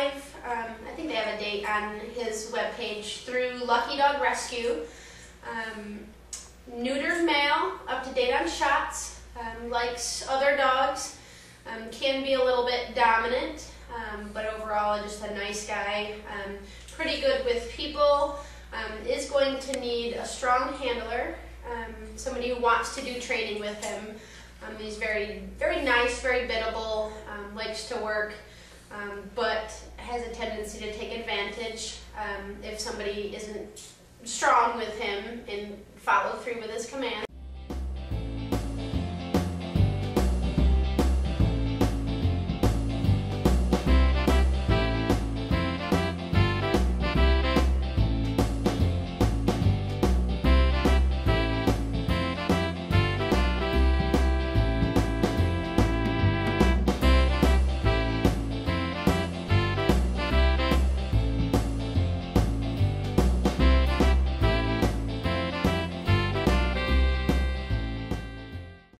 live, I think they have a date on his webpage, through Lucky Dog Rescue. Neutered male, up to date on shots, likes other dogs, can be a little bit dominant, but overall just a nice guy, pretty good with people, is going to need a strong handler, somebody who wants to do training with him. He's very, very nice, very biddable, likes to work, but has a tendency to take advantage if somebody isn't strong with him and follow through with his command.